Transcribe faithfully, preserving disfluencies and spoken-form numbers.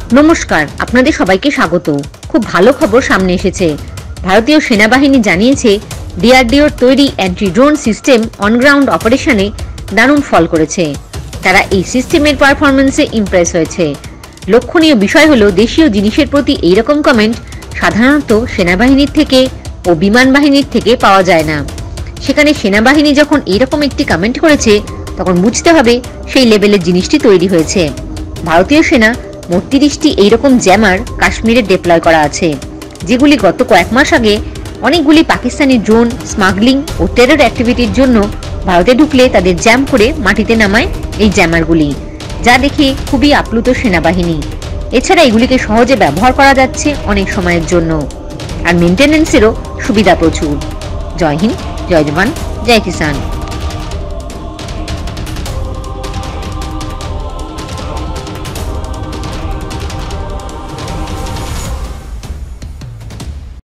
নমস্কার, আপনাদের সবাইকে স্বাগত। খুব ভালো খবর সামনে এসেছে। ভারতীয় সেনাবাহিনী জানিয়েছে ডিআরডিওর তৈরি অ্যান্টি ড্রোন সিস্টেম অনগ্রাউন্ড অপারেশনে দারুণ ফল করেছে। তারা এই সিস্টেমের পারফরমেন্সে ইমপ্রেস হয়েছে। লক্ষণীয় বিষয় হলো দেশীয় জিনিসের প্রতি এইরকম কমেন্ট সাধারণত সেনাবাহিনীর থেকে ও বিমান বাহিনীর থেকে পাওয়া যায় না। সেখানে সেনাবাহিনী যখন এইরকম একটি কমেন্ট করেছে তখন বুঝতে হবে সেই লেভেলের জিনিসটি তৈরি হয়েছে। ভারতীয় সেনা মোট তিরিশটি এইরকম জ্যামার কাশ্মীরে ডিপ্লয় করা আছে, যেগুলি গত কয়েক মাস আগে অনেকগুলি পাকিস্তানি ড্রোন স্মাগলিং ও টেরর অ্যাক্টিভিটির জন্য ভারতে ঢুকলে তাদের জ্যাম করে মাটিতে নামায় এই জ্যামারগুলি, যা দেখে খুবই আপ্লুত সেনাবাহিনী। এছাড়া এগুলিকে সহজে ব্যবহার করা যাচ্ছে অনেক সময়ের জন্য, আর মেনটেন্যান্সেরও সুবিধা প্রচুর। জয় হিন্দ, জয় জওয়ান, জয় কিষান।